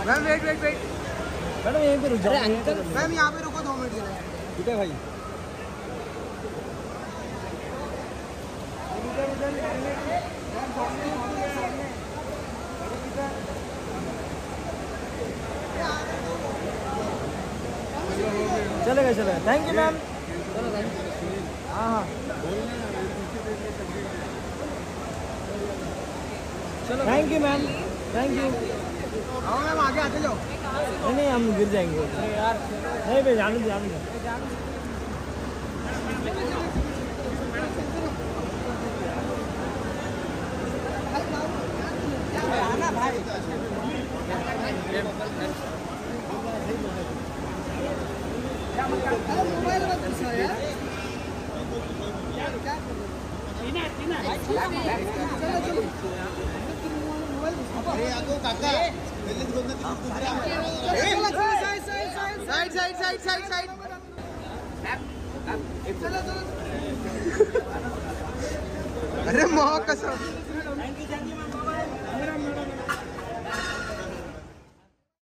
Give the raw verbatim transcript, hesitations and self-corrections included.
Ma'am wait wait wait madam यहीं पे रुक जाओ मैम यहाँ पे रुको दो मिनट के लिए। ठीक है भाई। चलेगा चलेगा। Thank you ma'am. हाँ हाँ चलो thank you ma'am. Thank you. आओ मैम आगे आते जाओ। नहीं नहीं हम गिर जाएंगे यार। नहीं भाई जाने दो जाने दो। आना भाई। मोबाइल मत पूछो यार। चलो चलो अरे आगो काका side side side side side चलो चलो। अरे मोह कसम। Thank you thank you ma'am.